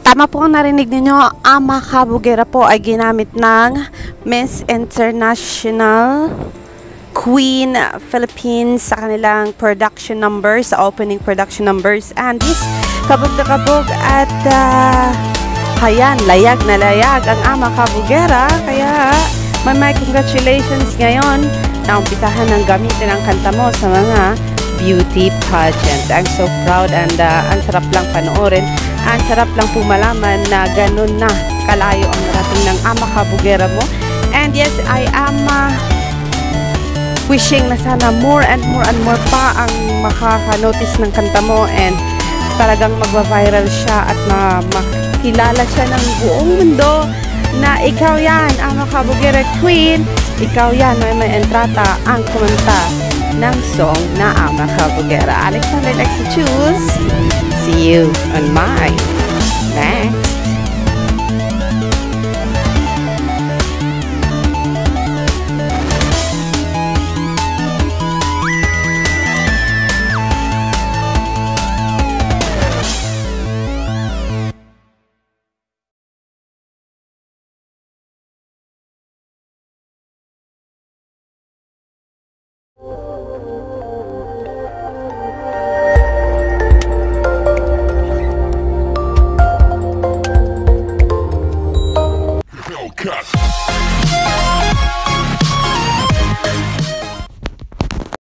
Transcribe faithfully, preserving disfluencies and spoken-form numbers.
Tama po ang narinig ninyo, Ama Kabugera po ay ginamit ng Miss International Queen Philippines sa kanilang production numbers, sa opening production numbers. And yes, kabog na kabog at uh, hayan, layag na layag ang Ama Kabugera. Kaya may may congratulations ngayon na umpisahan ng gamitin ang kanta mo sa mga beauty pageant. I'm so proud and uh, ang sarap lang panoorin. Ang sarap lang po malaman na ganun na kalayo ang narating ng Ama Kabugera mo. And yes, I am uh, wishing na sana more and more and more pa ang makaka-notice ng kanta mo and talagang magva-viral siya at ma makilala siya ng buong mundo na ikaw yan, Ama Kabugera Queen. Ikaw yan, may may entrata ang kumanta ng song na Ama Kabugera. Alexander likes to choose. See you on my next